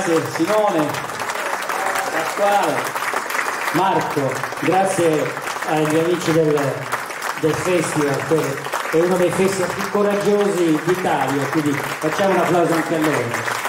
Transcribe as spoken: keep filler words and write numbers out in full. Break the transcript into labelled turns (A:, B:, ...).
A: grazie Simone, Pasquale, Marco, grazie agli amici del, del festival, che è uno dei festival più coraggiosi d'Italia, quindi facciamo un applauso anche a loro.